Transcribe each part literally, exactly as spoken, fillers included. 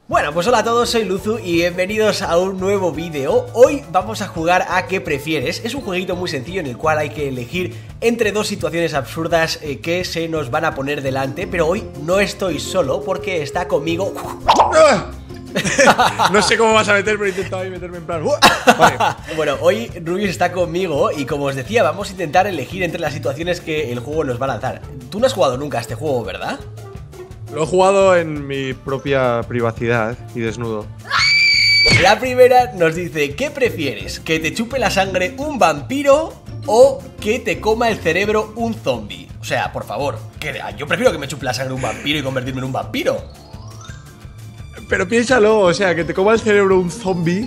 Bueno, pues hola a todos, soy Luzu y bienvenidos a un nuevo vídeo. Hoy vamos a jugar a ¿Qué prefieres? Es un jueguito muy sencillo en el cual hay que elegir entre dos situaciones absurdas eh, que se nos van a poner delante. Pero hoy no estoy solo porque está conmigo... No sé cómo vas a meter, pero he intentado ahí meterme en plan... Vale. Bueno, hoy Rubius está conmigo y como os decía, vamos a intentar elegir entre las situaciones que el juego nos va a lanzar. Tú no has jugado nunca a este juego, ¿verdad? Lo he jugado en mi propia privacidad y desnudo. La primera nos dice, ¿qué prefieres? ¿Que te chupe la sangre un vampiro o que te coma el cerebro un zombie? O sea, por favor, que yo prefiero que me chupe la sangre un vampiro y convertirme en un vampiro. Pero piénsalo, o sea, que te coma el cerebro un zombie.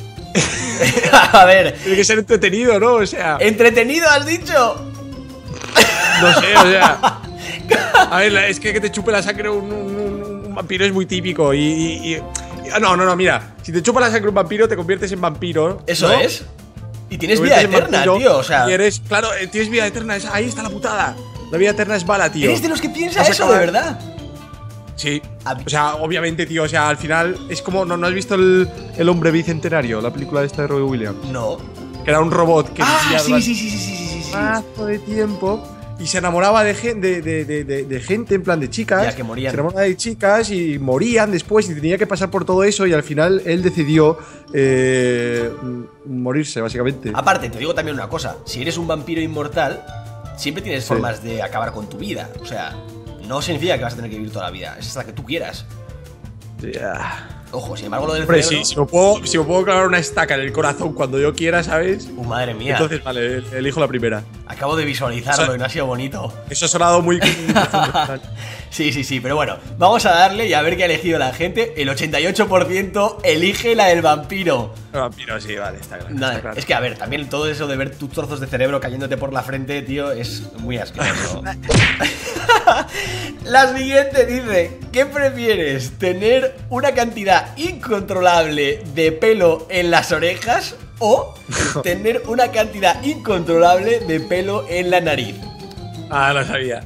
A ver, tiene que ser entretenido, ¿no? O sea, ¿entretenido has dicho? No sé, o sea... A ver, es que que te chupe la sangre un, un, un vampiro es muy típico y, y, y... No, no, no, mira. Si te chupa la sangre un vampiro, te conviertes en vampiro. Eso, ¿no? Es. Y tienes te vida eterna, vampiro, tío, o sea... Y eres, claro, tienes vida eterna, ahí está la putada. La vida eterna es bala, tío. ¿Eres de los que piensa eso, acabar... de verdad? Sí, o sea, obviamente, tío, o sea, al final es como, ¿no, ¿no has visto el, el hombre bicentenario? La película de esta de Robin Williams. No. Que era un robot que ah, vivía sí, sí, sí, sí, sí, sí, sí. Mazo de tiempo y se enamoraba de, de, de, de, de, de gente, en plan de chicas. Ya, que morían. Se enamoraba de chicas y morían después y tenía que pasar por todo eso y al final él decidió eh, morirse, básicamente. Aparte, te digo también una cosa, si eres un vampiro inmortal, siempre tienes sí. formas de acabar con tu vida, o sea... No significa que vas a tener que vivir toda la vida, es hasta que tú quieras. Yeah. Ojo, sin embargo lo del Hombre, cerebro... sí, si me, puedo, si me puedo clavar una estaca en el corazón cuando yo quiera, ¿sabes? Uh, madre mía. Entonces, vale, elijo la primera. Acabo de visualizarlo eso, y no ha sido bonito. Eso ha sonado muy... Sí, sí, sí, pero bueno, vamos a darle y a ver qué ha elegido la gente. El ochenta y ocho por ciento elige la del vampiro. El vampiro, sí, vale, está claro, Nada, está claro. Es que, a ver, también todo eso de ver tus trozos de cerebro cayéndote por la frente, tío, es muy asqueroso. La siguiente dice, ¿qué prefieres? ¿Tener una cantidad incontrolable de pelo en las orejas o tener una cantidad incontrolable de pelo en la nariz? Ah, lo sabía.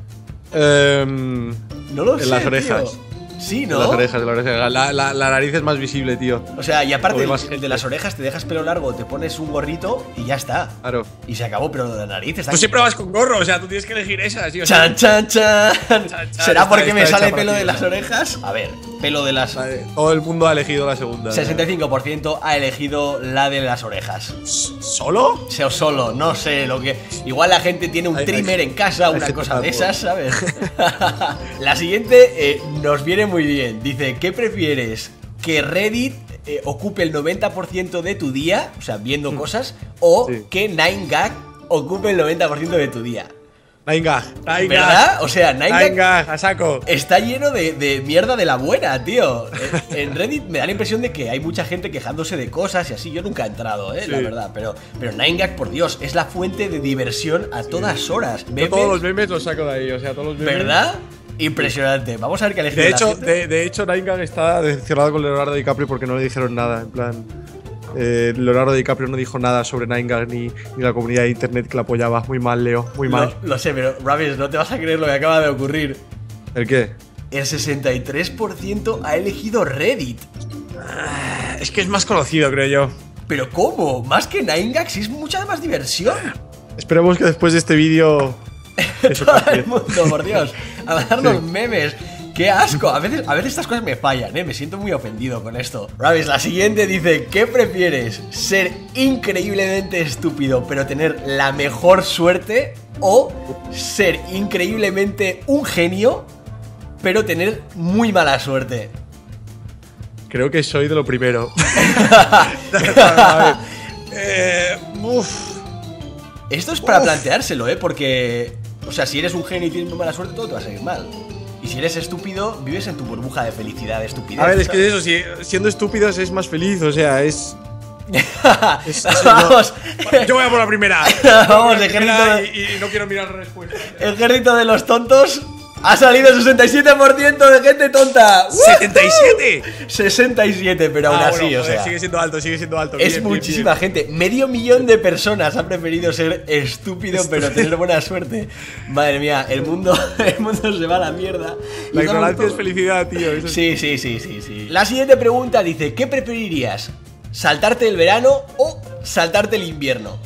Um, no lo en sé, En las orejas. Tío. Sí, ¿no? En las orejas, en las orejas. La, la, la nariz es más visible, tío. O sea, y aparte el, el de las orejas te dejas pelo largo, te pones un gorrito y ya está. Claro. Y se acabó, pero de la nariz está... Tú siempre vas con gorro, o sea, tú tienes que elegir esa, ¿sí? O sea, chan, chan, chan, chan, chan. ¿Será está, porque está me sale pelo ti, de las ¿no? orejas? A ver, pelo de las... Vale, todo el mundo ha elegido la segunda. sesenta y cinco por ciento ha elegido la de las orejas. ¿Solo? O solo, no sé lo que... Igual la gente tiene un hay, trimmer hay, en casa, una cosa de esas, ¿sabes? La siguiente eh, nos viene muy bien. Dice, ¿qué prefieres? ¿Que Reddit eh, ocupe el noventa por ciento de tu día, o sea, viendo mm. cosas, o sí. que nine gag ocupe el noventa por ciento de tu día? nine gag, nine ¿verdad? O sea, nine gag a saco. Está lleno de, de mierda de la buena, tío. En Reddit me da la impresión de que hay mucha gente quejándose de cosas y así. Yo nunca he entrado, eh, sí. la verdad. Pero, pero nine gag, por Dios, es la fuente de diversión a sí. todas horas. Yo todos los memes los saco de ahí, o sea, todos los memes. ¿Verdad? Impresionante. Vamos a ver qué ha elegido de la hecho, gente. De, de hecho, nine gag está decepcionado con Leonardo DiCaprio porque no le dijeron nada. En plan, eh, Leonardo DiCaprio no dijo nada sobre nine gag ni, ni la comunidad de internet que la apoyaba. Muy mal, Leo, muy mal. Lo, lo sé, pero Ravis, no te vas a creer lo que acaba de ocurrir. ¿El qué? El sesenta y tres por ciento ha elegido Reddit. Ah, es que es más conocido, creo yo. ¿Pero cómo? Más que nine gag, sí es mucha más diversión. Esperemos que después de este vídeo... Todo el mundo, por Dios, a darnos sí. memes. ¡Qué asco! A veces, a veces estas cosas me fallan, ¿eh? Me siento muy ofendido con esto. Ravis, la siguiente dice, ¿qué prefieres? ¿Ser increíblemente estúpido pero tener la mejor suerte? ¿O ser increíblemente un genio pero tener muy mala suerte? Creo que soy de lo primero. A ver. Eh, uf. Esto es para uf. planteárselo, ¿eh? Porque, o sea, si eres un genio y tienes muy mala suerte, todo te va a salir mal. Y si eres estúpido, vives en tu burbuja de felicidad, de estupidez. A ver, es que eso, si, siendo estúpidos es más feliz, o sea, es... es, es Vamos. No. Yo voy a por la primera. Vamos, la ejército de... y, y no quiero mirar la respuesta. Ejército de los tontos Ha salido sesenta y siete por ciento de gente tonta. ¿setenta y siete? sesenta y siete, pero aún Ah, así, bueno, o joder, sea. sigue siendo alto, sigue siendo alto. Es Bien, bien, muchísima bien. gente. Medio millón de personas han preferido ser estúpido, pero tener buena suerte. Madre mía, el mundo, el mundo se va a la mierda. Y La estamos ignorancia es todos- felicidad, tío. Eso es- Sí, sí, sí, sí, sí. La siguiente pregunta dice: ¿qué preferirías? ¿Saltarte el verano o saltarte el invierno?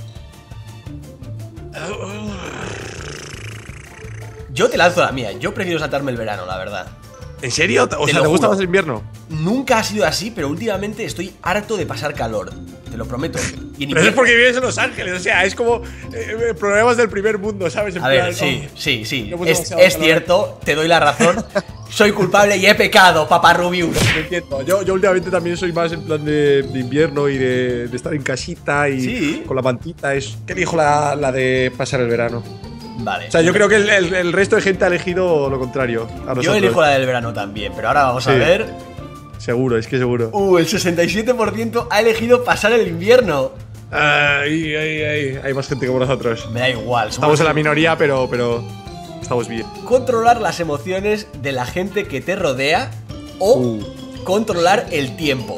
Yo te lanzo la mía. Yo prefiero saltarme el verano, la verdad. ¿En serio? O Te sea, lo ¿te gusta juro. más el invierno? Nunca ha sido así, pero últimamente estoy harto de pasar calor. Te lo prometo. Y en Pero eso es invierno- porque vives en Los Ángeles, o sea, es como eh, problemas del primer mundo, ¿sabes? En A ver, plan, sí, oh, sí, sí. no hemos Es, demasiado es calor. cierto, te doy la razón. Soy culpable y he pecado, papá Rubius. Lo entiendo. Yo, yo últimamente también soy más en plan de, de invierno y de, de estar en casita y Sí. con la mantita. Es que elijo la, la de pasar el verano. Vale. O sea, yo creo que el, el- el resto de gente ha elegido lo contrario. A nosotros. Yo elijo la del verano también, pero ahora vamos a Sí. ver. Seguro, es que seguro. Uh, el sesenta y siete por ciento ha elegido pasar el invierno. Ay, ay, ay. Hay más gente como nosotros. Me da igual. somos- Estamos en la minoría, pero, pero estamos bien. Controlar las emociones de la gente que te rodea o Uh. controlar el tiempo.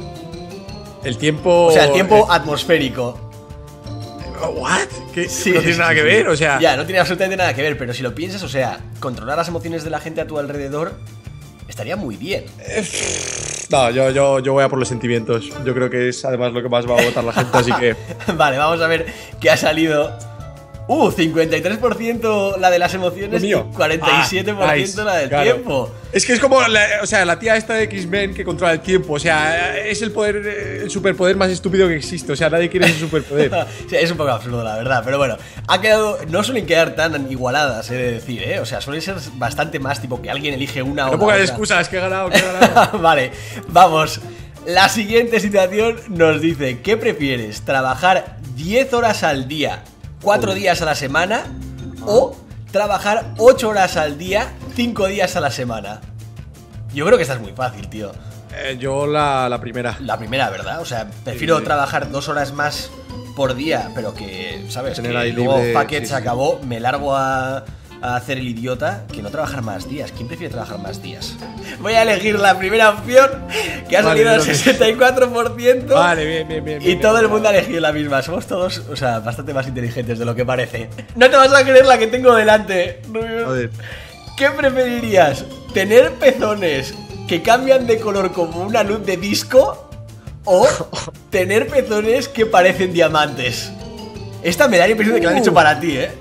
El tiempo. O sea, el tiempo eh, atmosférico. ¿What? ¿Qué? Sí, no tiene sí, nada sí, que sí. ver, o sea. Ya, no tiene absolutamente nada que ver, pero si lo piensas, o sea, controlar las emociones de la gente a tu alrededor estaría muy bien. No, yo, yo, yo voy a por los sentimientos. Yo creo que es además lo que más va a votar la gente, así que. Vale, vamos a ver qué ha salido. Uh, cincuenta y tres por ciento la de las emociones Lo y mío. cuarenta y siete por ciento Ah, la nice, del claro. tiempo. Es que es como, la, o sea, la tía esta de X-Men que controla el tiempo. O sea, es el poder, eh, el superpoder más estúpido que existe. O sea, nadie quiere ese superpoder. Sí, es un poco absurdo, la verdad, pero bueno, ha quedado, no suelen quedar tan igualadas, he de decir, ¿eh? O sea, suelen ser bastante más tipo que alguien elige una o No la pongas otra. excusas, que he ganado, que he ganado. Vale, vamos. La siguiente situación nos dice: ¿qué prefieres? ¿Trabajar diez horas al día, cuatro días a la semana? ¿O trabajar ocho horas al día, cinco días a la semana? Yo creo que esta es muy fácil, tío. Eh, yo la, la primera. La primera, ¿verdad? O sea, prefiero Sí. trabajar dos horas más por día, pero que, ¿sabes? Tener Que ahí luego, libre, fuck it, sí, se sí. acabó, me largo a, a hacer el idiota, que no trabajar más días. ¿Quién prefiere trabajar más días? Voy a elegir la primera opción, que ha Vale, salido al yo también. sesenta y cuatro por ciento. Vale, bien, bien, bien. Y bien, todo bien. el mundo ha elegido la misma. Somos todos, o sea, bastante más inteligentes de lo que parece. No te vas a creer la que tengo delante, Rubius. A ver. ¿Qué preferirías? ¿Tener pezones que cambian de color como una luz de disco? ¿O tener pezones que parecen diamantes? Esta me da la impresión de que la han Uh. hecho para ti, ¿eh?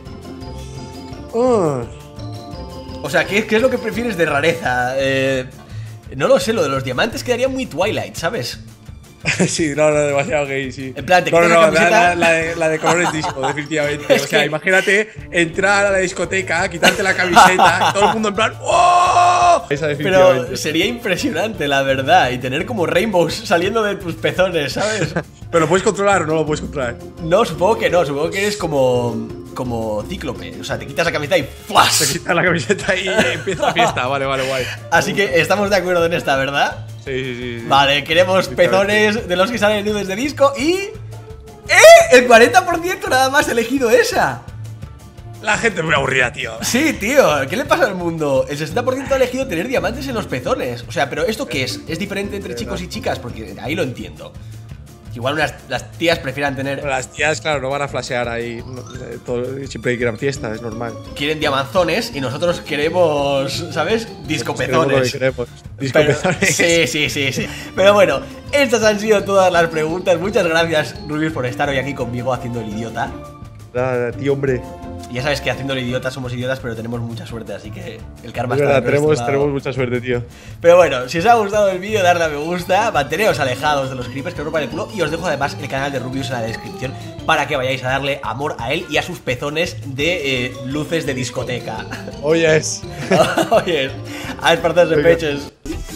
Oh. O sea, ¿qué, qué es lo que prefieres de rareza? Eh, no lo sé, lo de los diamantes quedaría muy Twilight, ¿sabes? Sí, no, no, demasiado gay, sí. En plan, te no, no, quitas la no, la, camiseta- la- la de, la de colores disco, definitivamente. Es O sea, que- imagínate entrar a la discoteca, quitarte la camiseta, y todo el mundo en plan ¡oh! Esa definitivamente. Pero sería impresionante, la verdad, y tener como rainbows saliendo de tus pezones, ¿sabes? ¿Pero lo puedes controlar o no lo puedes controlar? No, supongo que no, supongo que eres como como cíclope, o sea, te quitas la camiseta y Te ¡flash! quitas la camiseta y empieza la fiesta. Vale, vale, guay. Así que estamos de acuerdo en esta, ¿verdad? Sí, sí, sí. sí. Vale, queremos Definitivamente. pezones de los que salen nudes de disco y... ¡Eh! El cuarenta por ciento nada más ha elegido esa. La gente es muy aburrida, tío. Sí, tío, ¿qué le pasa al mundo? El sesenta por ciento ha elegido tener diamantes en los pezones. O sea, pero ¿esto qué es? ¿Es diferente entre chicos y chicas? Porque ahí lo entiendo. Igual unas, las tías prefieran tener... Pero las tías, claro, no van a flashear ahí. no, eh, todo- siempre quieran fiesta, es normal. Quieren diamanzones y nosotros queremos, ¿sabes? Queremos lo que Discopezones. queremos. Pero- Discopezones. Sí, sí, sí, sí. Pero bueno, estas han sido todas las preguntas. Muchas gracias, Rubius, por estar hoy aquí conmigo haciendo el idiota. Nada, tío, hombre. Y ya sabes que haciendo el idiota somos idiotas, pero tenemos mucha suerte, así que el karma Es está verdad, de nuestro tenemos, lado. tenemos mucha suerte, tío. Pero bueno, si os ha gustado el vídeo, darle a me gusta, manteneos alejados de los creepers que os rompan el culo y os dejo además el canal de Rubius en la descripción para que vayáis a darle amor a él y a sus pezones de eh, luces de discoteca. Oye, es. Oye, a esparcerse Venga. pechos.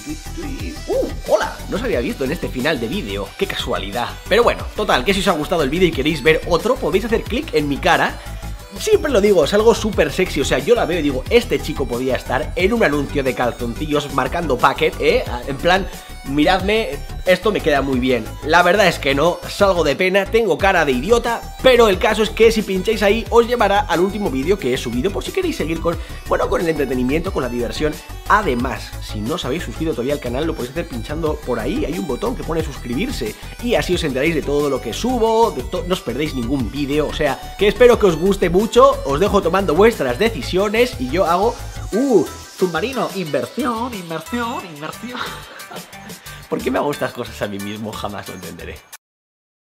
Uh, hola, no os había visto en este final de vídeo, qué casualidad. Pero bueno, total, que si os ha gustado el vídeo y queréis ver otro, podéis hacer clic en mi cara. Siempre lo digo, es algo súper sexy, o sea, yo la veo y digo, este chico podía estar en un anuncio de calzoncillos marcando packet, ¿eh? En plan, miradme, esto me queda muy bien. La verdad es que no, salgo de pena, tengo cara de idiota, pero el caso es que si pincháis ahí os llevará al último vídeo que he subido por si queréis seguir con, bueno, con el entretenimiento, con la diversión. Además, si no os habéis suscrito todavía al canal, lo podéis hacer pinchando por ahí, hay un botón que pone suscribirse y así os enteráis de todo lo que subo, de no os perdéis ningún vídeo, o sea, que espero que os guste mucho, os dejo tomando vuestras decisiones y yo hago... ¡Uh! Submarino, inversión, inversión, inversión. ¿Por qué me hago estas cosas a mí mismo? Jamás lo entenderé.